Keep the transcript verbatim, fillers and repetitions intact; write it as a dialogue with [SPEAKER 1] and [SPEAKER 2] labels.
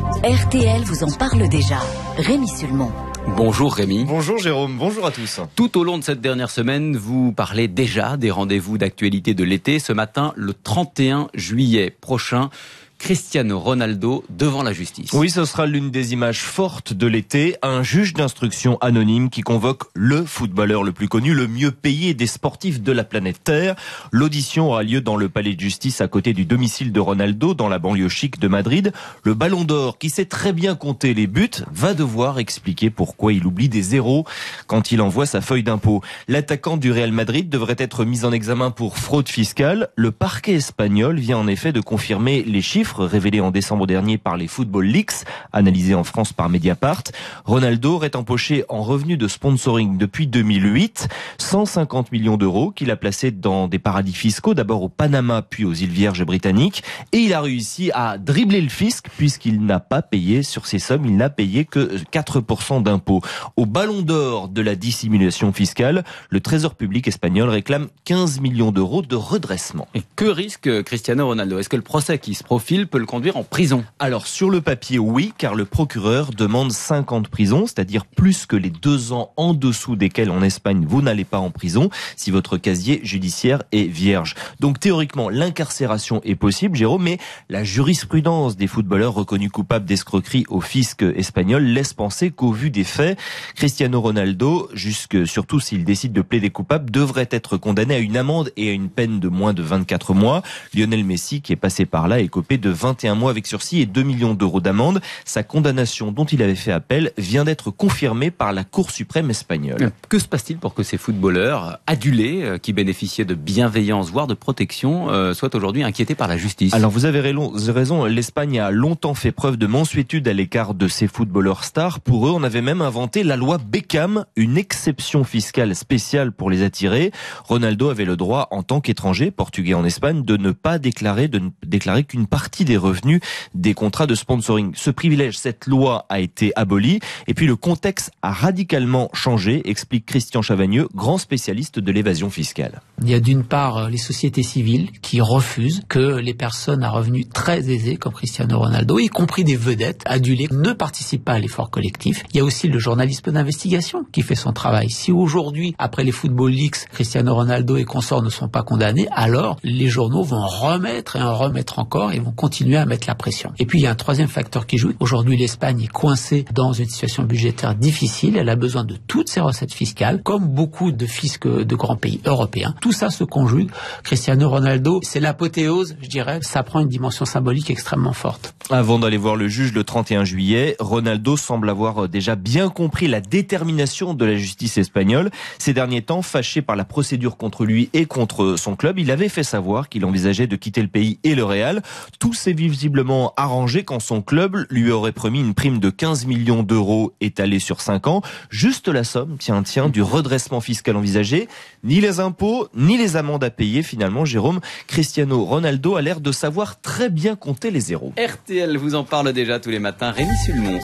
[SPEAKER 1] R T L vous en parle déjà. Rémi Sulmon.
[SPEAKER 2] Bonjour Rémi.
[SPEAKER 3] Bonjour Jérôme, bonjour à tous.
[SPEAKER 2] Tout au long de cette dernière semaine, vous parlez déjà des rendez-vous d'actualité de l'été. Ce matin, le trente et un juillet prochain, Cristiano Ronaldo devant la justice.
[SPEAKER 3] Oui, ce sera l'une des images fortes de l'été. Un juge d'instruction anonyme qui convoque le footballeur le plus connu, le mieux payé des sportifs de la planète Terre. L'audition aura lieu dans le palais de justice à côté du domicile de Ronaldo, dans la banlieue chic de Madrid. Le Ballon d'Or, qui sait très bien compter les buts, va devoir expliquer pourquoi il oublie des zéros quand il envoie sa feuille d'impôt. L'attaquant du Real Madrid devrait être mis en examen pour fraude fiscale. Le parquet espagnol vient en effet de confirmer les chiffres révélés en décembre dernier par les Football Leaks, analysés en France par Mediapart. Ronaldo aurait empoché en revenus de sponsoring depuis deux mille huit cent cinquante millions d'euros qu'il a placés dans des paradis fiscaux, d'abord au Panama puis aux îles Vierges britanniques. Et il a réussi à dribbler le fisc puisqu'il n'a pas payé sur ces sommes, il n'a payé que quatre pour cent d'impôts. Au Ballon d'Or de la dissimulation fiscale, le Trésor public espagnol réclame quinze millions d'euros de redressement.
[SPEAKER 2] Et que risque Cristiano Ronaldo? Est-ce que le procès qui se profile peut le conduire en prison?
[SPEAKER 3] Alors sur le papier, oui, car le procureur demande cinq ans de prison, c'est-à-dire plus que les deux ans en dessous desquels en Espagne vous n'allez pas en prison si votre casier judiciaire est vierge. Donc théoriquement, l'incarcération est possible, Jérôme, mais la jurisprudence des footballeurs reconnus coupables d'escroquerie au fisc espagnol laisse penser qu'au vu des faits, Cristiano Ronaldo, jusque surtout s'il décide de plaider coupable, devrait être condamné à une amende et à une peine de moins de vingt-quatre mois. Lionel Messi, qui est passé par là, est copé de vingt et un mois avec sursis et deux millions d'euros d'amende. Sa condamnation, dont il avait fait appel, vient d'être confirmée par la Cour suprême espagnole.
[SPEAKER 2] Que se passe-t-il pour que ces footballeurs adulés, qui bénéficiaient de bienveillance, voire de protection, euh, soient aujourd'hui inquiétés par la justice?
[SPEAKER 3] Alors vous avez raison, l'Espagne a longtemps fait preuve de mansuétude à l'écart de ses footballeurs stars. Pour eux, on avait même inventé la loi Beckham, une exception fiscale spéciale pour les attirer. Ronaldo avait le droit, en tant qu'étranger, portugais en Espagne, de ne pas déclarer, de ne déclarer qu'une partie des revenus des contrats de sponsoring. Ce privilège, cette loi a été abolie et puis le contexte a radicalement changé, explique Christian Chavagneux, grand spécialiste de l'évasion fiscale.
[SPEAKER 4] Il y a d'une part les sociétés civiles qui refusent que les personnes à revenus très aisés comme Cristiano Ronaldo, y compris des vedettes adulées, ne participent pas à l'effort collectif. Il y a aussi le journalisme d'investigation qui fait son travail. Si aujourd'hui, après les Football Leaks, Cristiano Ronaldo et consorts ne sont pas condamnés, alors les journaux vont remettre et en remettre encore et vont continuer à mettre la pression. Et puis il y a un troisième facteur qui joue. Aujourd'hui, l'Espagne est coincée dans une situation budgétaire difficile. Elle a besoin de toutes ses recettes fiscales, comme beaucoup de fiscs de grands pays européens. Tout ça se conjugue. Cristiano Ronaldo, c'est l'apothéose, je dirais. Ça prend une dimension symbolique extrêmement forte.
[SPEAKER 3] Avant d'aller voir le juge le trente et un juillet, Ronaldo semble avoir déjà bien compris la détermination de la justice espagnole. Ces derniers temps, fâché par la procédure contre lui et contre son club, il avait fait savoir qu'il envisageait de quitter le pays et le Real. Tout s'est visiblement arrangé quand son club lui aurait promis une prime de quinze millions d'euros étalée sur cinq ans. Juste la somme, tiens, tiens, du redressement fiscal envisagé. Ni les impôts, ni les amendes à payer. Finalement, Jérôme, Cristiano Ronaldo a l'air de savoir très bien compter les zéros.
[SPEAKER 2] R T L vous en parle déjà tous les matins. Rémi Sulmon.